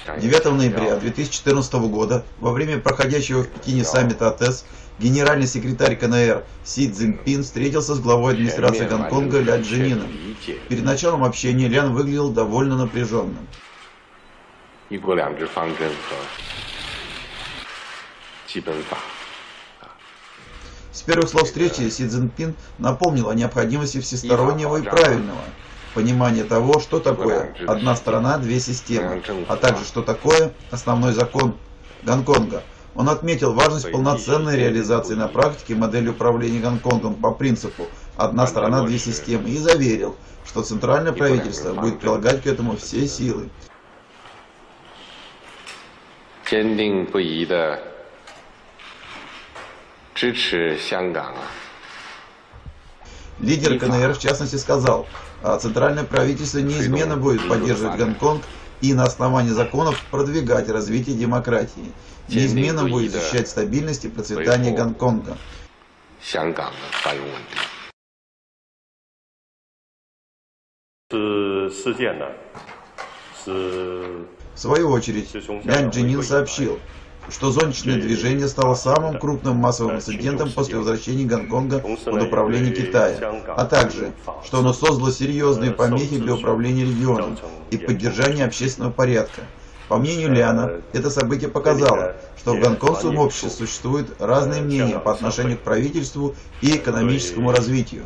9 ноября 2014 года, во время проходящего в Пекине саммита АТЭС, генеральный секретарь КНР Си Цзиньпин встретился с главой администрации Гонконга Ля Чжэниным. Перед началом общения Лян выглядел довольно напряженным. С первых слов встречи Си Цзиньпин напомнил о необходимости всестороннего и правильного понимания того, что такое одна страна, две системы, а также что такое основной закон Гонконга. Он отметил важность полноценной реализации на практике модели управления Гонконгом по принципу «одна страна, две системы» и заверил, что центральное правительство будет прилагать к этому все силы. Лидер КНР в частности сказал, центральное правительство неизменно будет поддерживать Гонконг и на основании законов продвигать развитие демократии, неизменно будет защищать стабильность и процветание Гонконга. В свою очередь, Лян Чжэнин сообщил, что зонтичное движение стало самым крупным массовым инцидентом после возвращения Гонконга под управление Китая, а также, что оно создало серьезные помехи для управления регионом и поддержания общественного порядка. По мнению Ляна, это событие показало, что в гонконгском обществе существуют разные мнения по отношению к правительству и экономическому развитию.